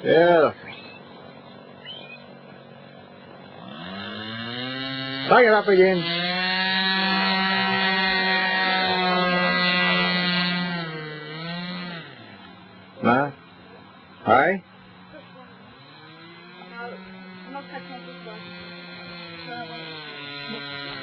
Yeah. Suck it up again. Nah. Hi. I'm not catching up this one.